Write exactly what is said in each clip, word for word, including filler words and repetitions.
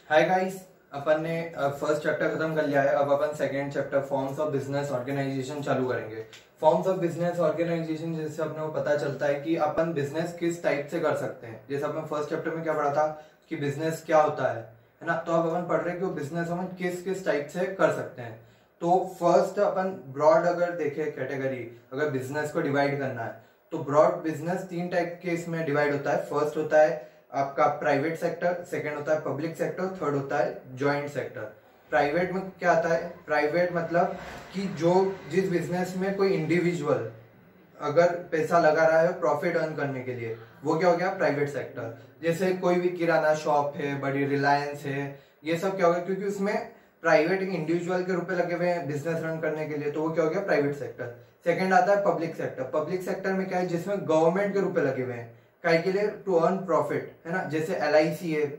Hi guys, अपन ने first chapter खत्म कर लिया है। अब अपन second chapter forms of business organisation चालू करेंगे। फॉर्म्स ऑफ बिजनेस ऑर्गेनाइजेशन जैसे अपने को पता चलता है कि अपन बिजनेस किस टाइप से कर सकते हैं। जैसे अपन फर्स्ट चैप्टर में क्या पढ़ा था कि बिजनेस क्या होता है है ना। तो अब अपन पढ़ रहे हैं कि बिजनेस अपन किस किस टाइप से कर सकते हैं। तो फर्स्ट अपन ब्रॉड अगर देखें कैटेगरी, अगर बिजनेस को डिवाइड करना है तो ब्रॉड बिजनेस तीन टाइप के इसमें डिवाइड होता है। फर्स्ट होता है आपका प्राइवेट सेक्टर, सेकंड होता है पब्लिक सेक्टर, थर्ड होता है जॉइंट सेक्टर। प्राइवेट में क्या आता है? प्राइवेट मतलब कि जो जिस बिजनेस में कोई इंडिविजुअल अगर पैसा लगा रहा है प्रॉफिट अर्न करने के लिए, वो क्या हो गया? Private sector. जैसे कोई भी किराना शॉप है, बड़ी रिलायंस है, ये सब क्या हो गया? क्योंकि उसमें प्राइवेट इंडिविजुअल के रुपए लगे हुए हैं बिजनेस रन करने के लिए, तो वो क्या हो गया? Private sector. सेकंड आता है पब्लिक सेक्टर। पब्लिक सेक्टर में क्या है? जिसमें गवर्नमेंट के रुपए लगे हुए हैं काय के लिए? टू अर्न प्रॉफिट, है ना। जैसे एल आई सी है,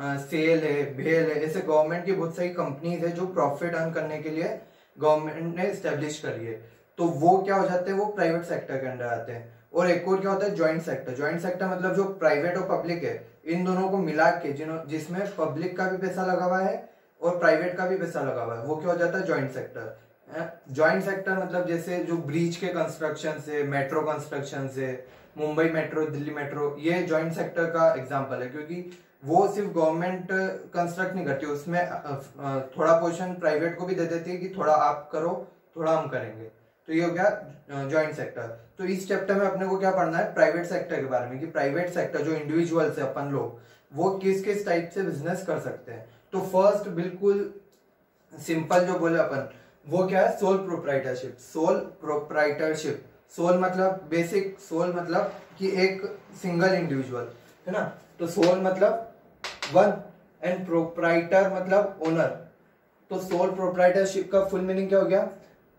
सेल है, भेल है, ऐसे गवर्नमेंट की बहुत सारी कंपनीज है जो प्रॉफिट अर्न करने के लिए गवर्नमेंट ने स्टेब्लिश करी है। तो वो क्या हो जाते हैं? वो प्राइवेट सेक्टर के अंडर आते हैं। और एक और क्या होता है? Joint sector. ज्वाइंट सेक्टर मतलब जो प्राइवेट और पब्लिक है इन दोनों को मिला के जिन्हों जिसमें पब्लिक का भी पैसा लगा हुआ है और प्राइवेट का भी पैसा लगा हुआ है, वो क्या हो जाता है? Joint sector. ज्वाइंट सेक्टर मतलब जैसे जो ब्रिज के कंस्ट्रक्शन से, मेट्रो कंस्ट्रक्शन से, मुंबई मेट्रो, दिल्ली मेट्रो, ये ज्वाइंट सेक्टर का एग्जांपल है। क्योंकि वो सिर्फ गवर्नमेंट कंस्ट्रक्ट नहीं करती, उसमें थोड़ा पोर्शन प्राइवेट को भी दे देती है कि थोड़ा आप करो, थोड़ा हम करेंगे। तो ये हो गया ज्वाइंट सेक्टर। तो इस चैप्टर में अपने को क्या पढ़ना है? प्राइवेट सेक्टर के बारे में, कि प्राइवेट सेक्टर जो इंडिविजुअल्स है अपन लोग, वो किस किस टाइप से बिजनेस कर सकते हैं। तो फर्स्ट बिल्कुल सिंपल जो बोले अपन, वो क्या है? Sole proprietorship. Sole proprietorship, sole मतलब बेसिक, सोल मतलब कि एक सिंगल इंडिविजुअल, है ना। तो सोल मतलब वन एंड प्रोप्राइटर मतलब ओनर। तो सोल प्रोप्राइटरशिप का फुल मीनिंग क्या हो गया?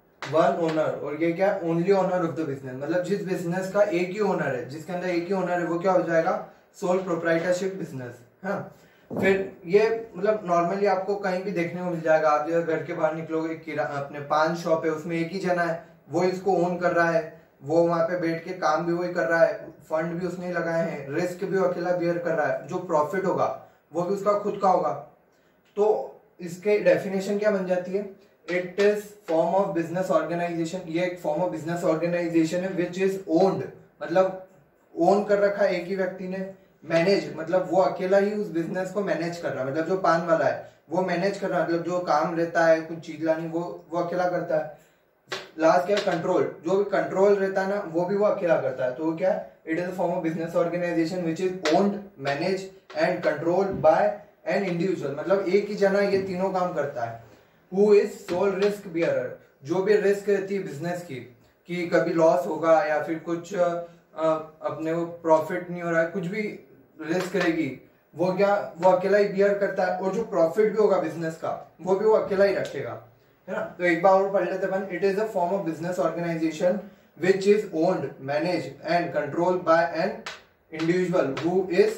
One owner. और ये क्या? Only owner of the business, मतलब जिस बिजनेस का एक ही ओनर है, जिसके अंदर एक ही ओनर है, वो क्या हो जाएगा? Sole proprietorship business. हाँ, फिर ये मतलब नॉर्मली आपको कहीं भी देखने को मिल जाएगा। आप जब घर के बाहर निकलोगे, किरा अपने पान शॉप है, उसमें एक ही जना है, वो इसको ओन कर रहा है, वो वहां पे बैठ के काम भी वही कर रहा है, फंड भी उसने लगाए हैं, रिस्क भी अकेला बियर कर रहा है, जो प्रॉफिट होगा वो भी उसका खुद का होगा। तो इसके डेफिनेशन क्या बन जाती है? It is form of business organisation. ये एक फॉर्म ऑफ बिजनेस ऑर्गेनाइजेशन है विच इज ओन्ड, मतलब ओन कर रखा है एक ही व्यक्ति ने। मैनेज मतलब वो अकेला ही उस बिजनेस को मैनेज कर रहा है, मतलब जो पान वाला है वो मैनेज कर रहा है, मतलब जो काम रहता है कुछ चीज लानी, वो वो अकेला करता है। लास्ट क्या? कंट्रोल, जो भी कंट्रोल रहता है ना, वो भी वो अकेला करता है। तो वो क्या है? It is a form of business organisation which is owned, manage and control by an individual, मतलब एक ही जना ये तीनों काम करता है। Who is sole risk bearer, जो भी रिस्क रहती है बिजनेस की, कि कभी लॉस होगा या फिर कुछ आ, अपने को प्रॉफिट नहीं हो रहा है, कुछ भी रिस्क रहेगी, वो क्या? वो अकेला ही बियर करता है। और जो प्रॉफिट भी होगा बिजनेस का, वो भी वो अकेला ही रखेगा, है ना। तो एक बार और पढ़ लेते हैं। It is a form of business organisation which is owned, manage and control by an individual who is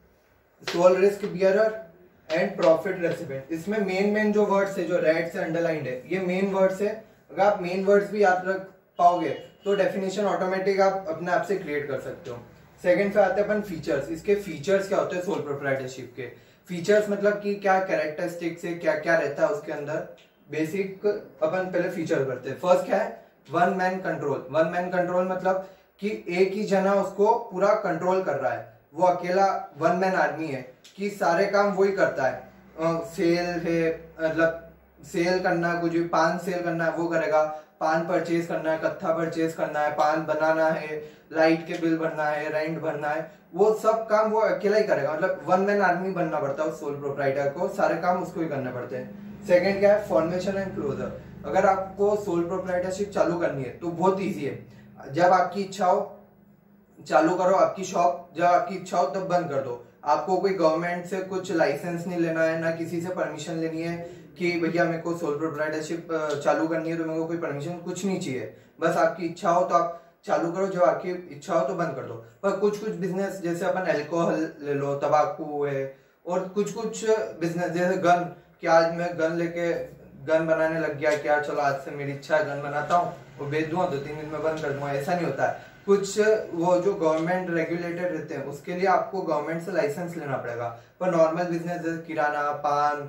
sole risk bearer and profit recipient. इसमें मेन मेन जो वर्ड्स है, जो रेड से अंडरलाइंड है, ये मेन वर्ड्स है। अगर आप मेन वर्ड्स भी याद रख पाओगे तो डेफिनेशन ऑटोमेटिक आप अपने आप से क्रिएट कर सकते हो। सेकंड पे आते हैं अपन फीचर्स। इसके फीचर्स क्या होते हैं? सोल प्रोप्राइटरशिप के फीचर्स मतलब कि क्या कैरेक्टरिस्टिक्स है, क्या क्या रहता है उसके अंदर। बेसिक अपन पहले फीचर करते हैं। फर्स्ट क्या है? One man control. One man control मतलब कि एक ही जना उसको पूरा कंट्रोल कर रहा है, वो अकेला वन मैन आदमी है कि सारे काम वही करता है। आ, सेल है, मतलब सेल करना, कुछ भी पान सेल करना है वो करेगा, पान परचेज करना है, कत्था परचेज करना है, पान बनाना है, लाइट के बिल भरना है, रेंट भरना है, वो सब काम वो अकेला ही करेगा। मतलब वन मैन आदमी बनना पड़ता है उस सोल प्रोप्राइटर को, सारे काम उसको ही करने पड़ते हैं। सेकंड क्या है? Formation and closure. अगर आपको सोल प्रोप्राइटरशिप चालू करनी है तो बहुत ईजी है। जब आपकी इच्छा हो चालू करो आपकी शॉप, जब आपकी इच्छा हो तब बंद कर दो। आपको कोई गवर्नमेंट से कुछ लाइसेंस नहीं लेना है, ना किसी से परमिशन लेनी है कि भैया मेरे को सोल प्रोप्राइटरशिप चालू करनी है तो मेरे को कोई परमिशन कुछ नहीं चाहिए। बस आपकी इच्छा हो तो आप चालू करो, जब आपकी इच्छा हो तो बंद कर दो। पर कुछ कुछ बिजनेस, जैसे अपन अल्कोहल ले लो, तंबाकू है, और कुछ कुछ बिजनेस जैसे गन, कि आज मैं गन लेके गन बनाने लग गया, क्या चलो आज से मेरी इच्छा है गन बनाता हूँ और बेच दूंगा, दो तीन दिन में बंद कर दूंगा, ऐसा नहीं होता है। कुछ वो जो गवर्नमेंट रेगुलेटेड रहते हैं उसके लिए आपको गवर्नमेंट से लाइसेंस लेना पड़ेगा। पर नॉर्मल बिजनेस जैसे किराना, पान,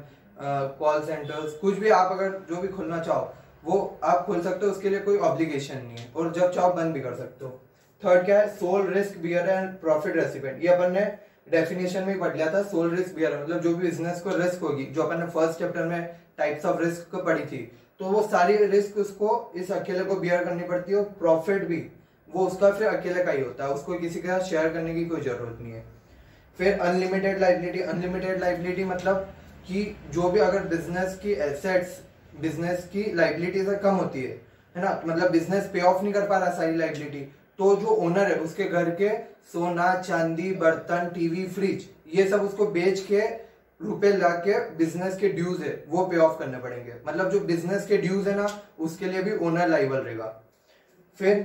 कॉल सेंटर्स, कुछ भी आप अगर जो भी खोलना चाहो वो आप खोल सकते हो, उसके लिए कोई ऑब्लिगेशन नहीं है और जब चाहो बंद भी कर सकते हो। थर्ड क्या है, sole risk bear and profit recipient. ये अपन ने डेफिनेशन में पढ़ लिया था। सोल रिस्क बियर मतलब जो भी बिजनेस को रिस्क होगी, जो अपन ने फर्स्ट चैप्टर में टाइप्स ऑफ रिस्क को पढ़ी थी, तो वो सारी रिस्क उसको इस अकेले को बियर करनी पड़ती है और प्रॉफिट भी वो उसका फिर अकेले का ही होता है, उसको किसी के साथ शेयर करने की कोई जरूरत नहीं है। फिर अनलिमिटेड लाइबिलिटी। अनलिमिटेड लाइबिलिटी मतलब कि जो भी अगर बिजनेस की एसेट्स बिजनेस की लाइबिलिटी से कम होती है है ना, मतलब बिजनेस पे ऑफ नहीं कर पा रहा सारी लाइबिलिटी, तो जो ओनर है उसके घर के सोना, चांदी, बर्तन, टीवी, फ्रिज, ये सब उसको बेच के रुपए ला के बिजनेस के ड्यूज है वो पे ऑफ करने पड़ेंगे। मतलब जो बिजनेस के ड्यूज है ना उसके लिए भी ओनर लाइबल रहेगा। फिर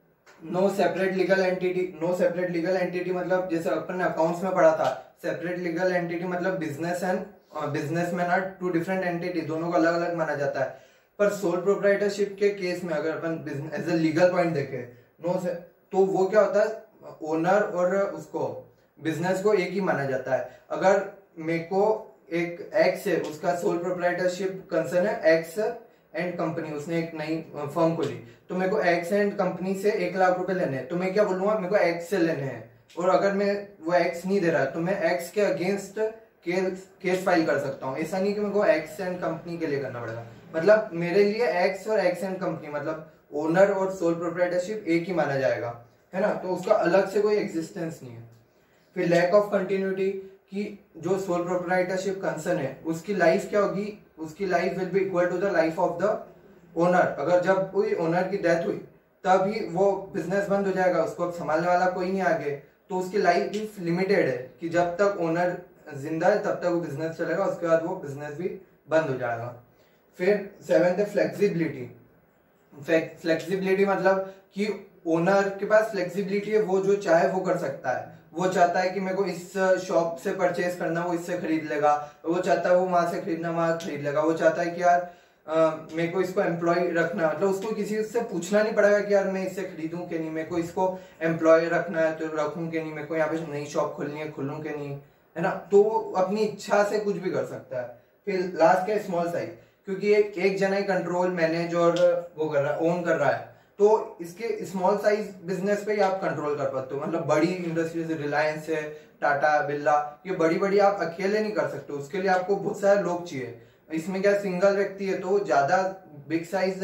no separate legal entity. No separate legal entity मतलब जैसे अपन ने अकाउंट्स में पढ़ा था, सेपरेट लीगल एंटिटी मतलब business and businessman are two different entity, दोनों को अलग अलग माना जाता है। पर सोल प्रोप्राइटरशिप के केस में अगर अपन एज ए लीगल पॉइंट देखें नो से, तो वो क्या होता है, ओनर और उसको बिजनेस को एक ही माना जाता है। अगर मेरे को एक एक्स है, उसका सोल प्रोप्राइटरशिप कंसर्न है एक्स एंड कंपनी, उसने एक नई फर्म खोली, तो मेरे को एक्स एंड कंपनी से एक लाख रुपए लेने हैं, तो मैं क्या बोलूंगा, मेरे को एक्स से लेने हैं। और अगर मैं वो एक्स नहीं दे रहा तो मैं एक्स के अगेंस्ट केस केस फाइल कर सकता हूँ। ऐसा नहीं कि मेरे को एक्स एंड कंपनी के लिए करना पड़ेगा। मतलब मेरे लिए एक्स और एक्स एंड कंपनी मतलब ओनर और सोल प्रोप्राइटरशिप एक ही माना जाएगा, है ना, तो उसका अलग से कोई एग्जिस्टेंस नहीं है। फिर लैक ऑफ कंटिन्यूटी, कि जो सोल प्रोप्राइटरशिप कंसर्न है उसकी लाइफ क्या होगी, उसकी life will be equal to the life of the owner. अगर जब कोई ओनर की डेथ हुई तभी वो बिजनेस बंद हो जाएगा, उसको संभालने वाला कोई नहीं आगे, तो उसकी लाइफ लिमिटेड है कि जब तक ओनर जिंदा है तब तक वो बिजनेस चलेगा, उसके बाद वो बिजनेस भी बंद हो जाएगा। फिर सेवेंथ है फ्लेक्सिबिलिटी। फ्लेक्सिबिलिटी मतलब कि ओनर के पास फ्लेक्सिबिलिटी है, वो जो चाहे वो कर सकता है। वो चाहता है कि मेरे को इस शॉप से परचेज करना, वो इससे खरीद लेगा। वो चाहता है वो वहां से खरीदना, वहां खरीद लेगा। वो चाहता है कि यार मेरे को इसको एम्प्लॉय रखना, मतलब उसको किसी से पूछना नहीं पड़ेगा कि यार मैं इससे खरीदूं कि नहीं, मेरे को इसको एम्प्लॉय रखना है तो रखूं कि नहीं, मेरे को यहाँ पे नई शॉप खोलनी है खोलूं कि नहीं, है ना। तो वो अपनी इच्छा से कुछ भी कर सकता है। फिर लास्ट क्या, स्मॉल साइज, क्योंकि एक एक जना ही कंट्रोल, मैनेज और वो कर रहा है, ओन कर रहा है, तो इसके स्मॉल साइज बिजनेस पे ही आप कंट्रोल कर पाते हो। मतलब बड़ी इंडस्ट्री जैसे रिलायंस है, टाटा, बिरला, ये बड़ी बड़ी आप अकेले नहीं कर सकते, उसके लिए आपको बहुत सारे लोग चाहिए। इसमें क्या सिंगल व्यक्ति है तो ज्यादा बिग साइज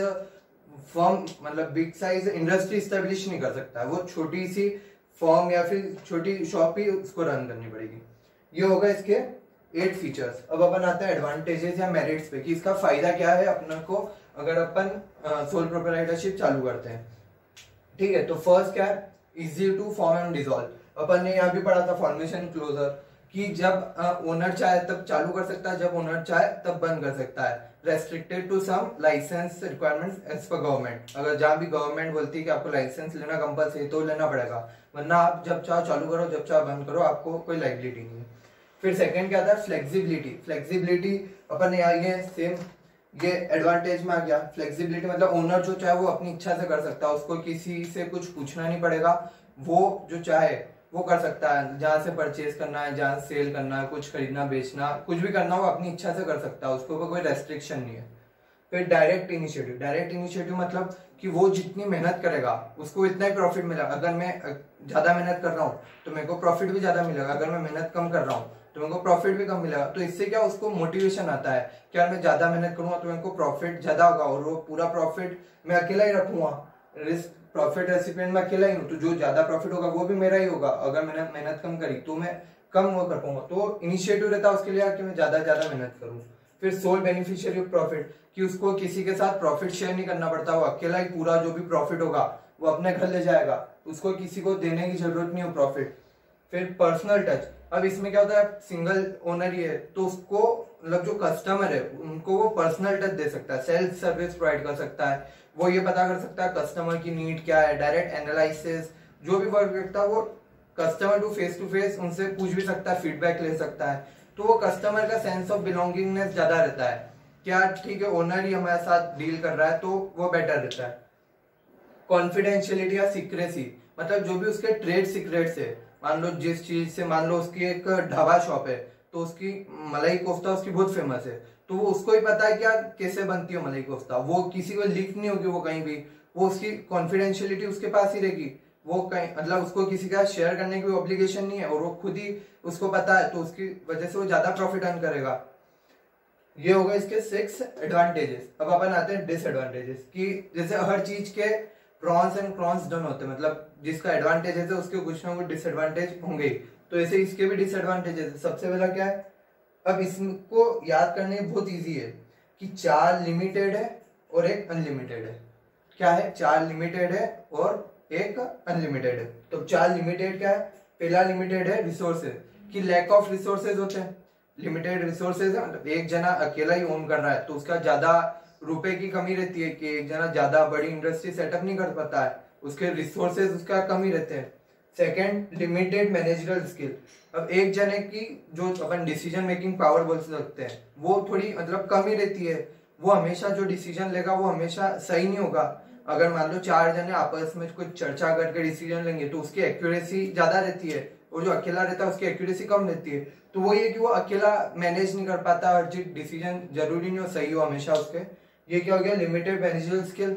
फर्म मतलब बिग साइज इंडस्ट्री स्टेब्लिश नहीं कर सकता, वो छोटी सी फर्म या फिर छोटी शॉप ही उसको रन करनी पड़ेगी। ये होगा इसके एट फीचर्स। अब अपन आते हैं एडवांटेजेस या मेरिट्स पे कि इसका फायदा क्या है अपना को अगर अपन सोल प्रोप्राइटरशिप चालू करते हैं। ठीक है, तो फर्स्ट क्या है, easy to form and dissolve. अपन ने यहाँ भी पढ़ा था फॉर्मेशन क्लोजर कि जब ओनर चाहे तब चालू कर सकता है, जब ओनर चाहे तब बंद कर सकता है। Restricted to some licence requirements as per government. अगर जहाँ भी गवर्नमेंट बोलती है कि आपको लाइसेंस लेना कंपलसरी तो लेना पड़ेगा, वरना आप जब चाहो चालू करो, जब चाहो बंद करो, आपको कोई लाइबिलिटी नहीं है। फिर सेकंड क्या था, फ्लेक्सिबिलिटी। फ्लेक्सिबिलिटी अपन ने ये सेम ये एडवांटेज में आ गया। फ्लेक्सिबिलिटी मतलब ओनर जो चाहे वो अपनी इच्छा से कर सकता है, उसको किसी से कुछ पूछना नहीं पड़ेगा, वो जो चाहे वो कर सकता है। जहाँ से परचेज करना है, जहाँ से सेल करना है, कुछ खरीदना बेचना, कुछ भी करना हो अपनी इच्छा से कर सकता है, उसको कोई रेस्ट्रिक्शन नहीं है। फिर डायरेक्ट इनिशिएटिव। डायरेक्ट इनिशिएटिव मतलब कि वो जितनी मेहनत करेगा उसको इतना ही प्रॉफिट मिलेगा। अगर मैं ज्यादा मेहनत कर रहा हूँ तो मेरे को प्रॉफिट भी ज्यादा मिलेगा, अगर मैं मेहनत कम कर रहा हूँ तो मेरे को प्रॉफिट भी कम मिलेगा। तो इससे क्या उसको मोटिवेशन आता है कि यार मैं ज्यादा मेहनत करूंगा तो मेरे को प्रॉफिट ज्यादा होगा और वो पूरा प्रॉफिट मैं अकेला ही रखूंगा। रिस्क प्रॉफिट रेसिपिएंट में अकेला ही हूँ, तो जो ज्यादा प्रॉफिट होगा वो भी मेरा ही होगा। अगर मैंने मेहनत कम करी तो मैं कम वो कर पाऊंगा, तो इनिशिएटिव रहता है उसके लिए कि मैं ज्यादा ज्यादा मेहनत करूँ। फिर सोल बेनिफिशियरी ऑफ प्रॉफिट, कि उसको किसी के साथ प्रॉफिट शेयर नहीं करना पड़ता, वो अकेला ही पूरा जो भी प्रॉफिट होगा वो अपने घर ले जाएगा, उसको किसी को देने की जरूरत नहीं हो प्रॉफिट। फिर पर्सनल टच। अब इसमें क्या होता है, सिंगल ओनर ही है तो उसको मतलब जो कस्टमर है उनको वो पर्सनल टच दे सकता है, सेल्फ सर्विस प्रोवाइड कर सकता है, वो ये पता कर सकता है कस्टमर की नीड क्या है, डायरेक्ट एनालिसिस जो भी वर्क करता है वो customer to face to face उनसे पूछ भी सकता है, फीडबैक ले सकता है। तो वो कस्टमर का सेंस ऑफ बिलोंगिंगनेस ज्यादा रहता है, क्या ठीक है ओनर ही हमारे साथ डील कर रहा है तो वो बेटर रहता है। कॉन्फिडेंशियलिटी या सीक्रेसी, मतलब जो भी उसके ट्रेड सीक्रेट्स है, मान लो जिस चीज से, मान लो उसकी एक ढाबा शॉप है तो उसकी मलाई कोफ्ता उसकी बहुत फेमस है, तो वो उसको ही पता है क्या कैसे बनती है मलाई कोफ्ता, वो किसी को लीक नहीं होगी वो कहीं भी, वो उसकी कॉन्फिडेंशियलिटी उसके पास ही रहेगी, वो कहीं मतलब उसको किसी का शेयर करने की ऑब्लिगेशन नहीं है और वो खुद ही उसको पता है, तो उसकी वजह से वो ज्यादा प्रॉफिट अर्न करेगा। ये होगा इसके सिक्स एडवांटेजेस। अब अपन आते हैं डिसएडवांटेजेस की, जैसे हर चीज के प्रॉन्स एंड कॉन्स डन होते हैं, मतलब जिसका एडवांटेज है तो उसके कुछ ना कुछ डिसएडवांटेज होंगे, तो ऐसे इसके भी डिसएडवांटेजेस है। सबसे पहला क्या है, अब इसको याद करने बहुत इजी है कि चार लिमिटेड है और एक अनलिमिटेड है। क्या है, चार लिमिटेड है और एक अनलिमिटेड है। तो चार लिमिटेड क्या है, पहला लिमिटेड है रिसोर्सेज, कि लैक ऑफ रिसोर्सेज होते हैं, लिमिटेड रिसोर्सेज है, मतलब एक जना अकेला ही ओन कर रहा है तो उसका ज्यादा रुपए की कमी रहती है कि एक जना ज्यादा बड़ी इंडस्ट्री सेटअप नहीं कर पाता है, उसके रिसोर्सेज उसका कम ही रहते हैं। सेकंड, लिमिटेड मैनेजरल स्किल, अब एक जने की जो अपन डिसीजन मेकिंग पावर बोल सकते हैं वो थोड़ी मतलब कम ही रहती है, वो हमेशा जो डिसीजन लेगा वो हमेशा सही नहीं होगा। अगर मान लो चार जने आपस में कुछ चर्चा करके डिसीजन लेंगे तो उसकी एक्यूरेसी ज्यादा रहती है और जो अकेला रहता है उसकी एक्यूरेसी कम रहती है, तो वो ये कि वो अकेला मैनेज नहीं कर पाता, हर चीज डिसीजन जरूरी नहीं हो सही हो हमेशा उसके। ये क्या हो गया, लिमिटेड मैनेजरल स्किल।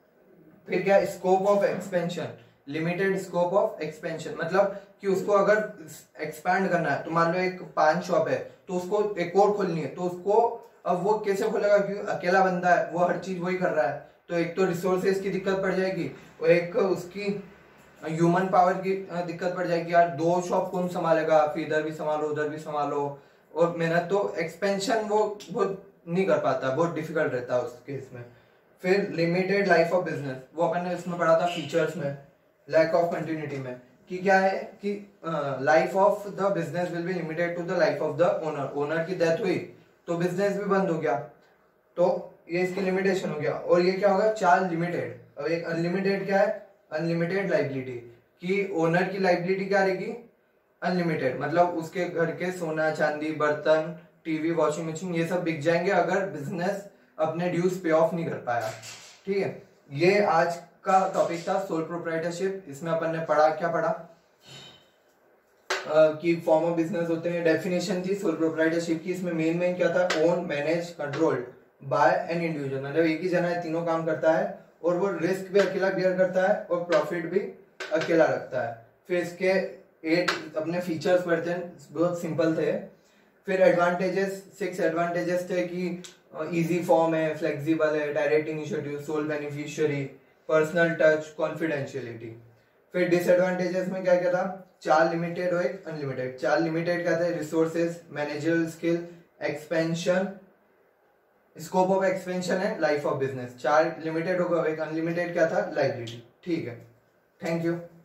फिर क्या, scope of expansion, limited scope of expansion, मतलब कि उसको अगर एक्सपैंड करना है तो मान लो एक पान शॉप है तो उसको एक और खोलनी है, तो उसको अब वो कैसे खोलेगा, क्योंकि अकेला बंदा है वो हर चीज वही कर रहा है, तो एक तो रिसोर्सेज की दिक्कत पड़ जाएगी और एक उसकी ह्यूमन पावर की दिक्कत पड़ जाएगी, यार दो शॉप कौन संभालेगा, फिर इधर भी संभालो उधर भी संभालो, और मेहनत तो एक्सपेंशन वो बहुत नहीं कर पाता, बहुत डिफिकल्ट रहता है उस केस में। फिर लिमिटेड लाइफ ऑफ बिजनेस, वो अपन ने इसमें पढ़ा था फीचर्स में, लैक ऑफ कंटिन्यूटी में, कि क्या है कि life of the business will be limited to the life of the owner, owner की डेथ हुई तो बिजनेस भी बंद हो गया, तो ये इसकी लिमिटेशन हो गया। और ये क्या होगा, चार लिमिटेड। अब एक अनलिमिटेड क्या है, अनलिमिटेड लाइबिलिटी, कि ओनर की लाइबिलिटी क्या रहेगी, अनलिमिटेड, मतलब उसके घर के सोना चांदी बर्तन टीवी वॉशिंग मशीन ये सब बिक जाएंगे अगर बिजनेस अपने ड्यूज पे ऑफ नहीं कर पाया। ठीक है, ये आज का टॉपिक था सोल प्रोप्राइटरशिप। इसमें अपन ने पढ़ा, क्या पढ़ा uh, कि फॉर्म ऑफ बिजनेस होते हैं, डेफिनेशन थी सोल प्रोप्राइटरशिप की। इसमें मेन मेन क्या था, own manage controlled by an individual, मतलब एक ही जना है तीनों काम करता है और वो रिस्क भी अकेला बियर करता है और प्रॉफिट भी अकेला रखता है। फिर इसके एट अपने फीचर्स पढ़ते हैं, बहुत सिंपल थे। फिर एडवांटेजेस, सिक्स एडवांटेजेस थे कि इजी फॉर्म है, फ्लेक्सिबल है, direct initiative, sole beneficiary, personal touch, confidentiality. फिर डिसएडवांटेजेस में क्या क्या था, चार लिमिटेड और एक अनलिमिटेड। चार लिमिटेड क्या थे, resources, managerial skill, expansion, scope of expansion है, लाइफ ऑफ बिजनेस। चार लिमिटेड होगा, एक अनलिमिटेड क्या था, लाइबिलिटी। ठीक है, थैंक यू।